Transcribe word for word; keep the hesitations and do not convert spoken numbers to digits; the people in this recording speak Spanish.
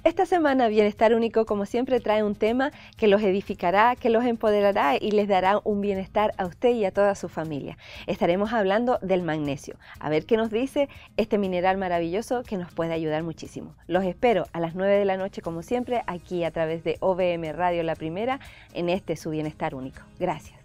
Esta semana Bienestar Único, como siempre, trae un tema que los edificará, que los empoderará y les dará un bienestar a usted y a toda su familia. Estaremos hablando del magnesio. A ver qué nos dice este mineral maravilloso que nos puede ayudar muchísimo. Los espero a las nueve de la noche, como siempre, aquí a través de O V M Radio La Primera, en este su Bienestar Único. Gracias.